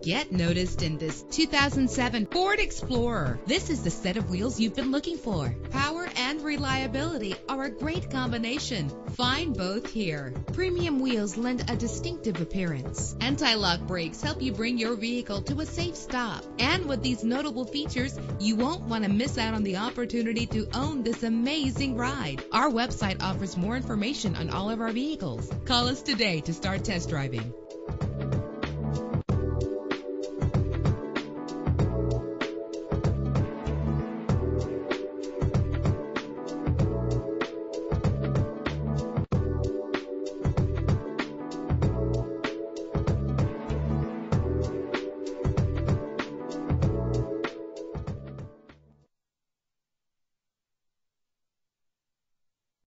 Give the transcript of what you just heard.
Get noticed in this 2007 Ford Explorer. This is the set of wheels you've been looking for. Power and reliability are a great combination. Find both here. Premium wheels lend a distinctive appearance. Anti-lock brakes help you bring your vehicle to a safe stop. And with these notable features, you won't want to miss out on the opportunity to own this amazing ride. Our website offers more information on all of our vehicles. Call us today to start test driving.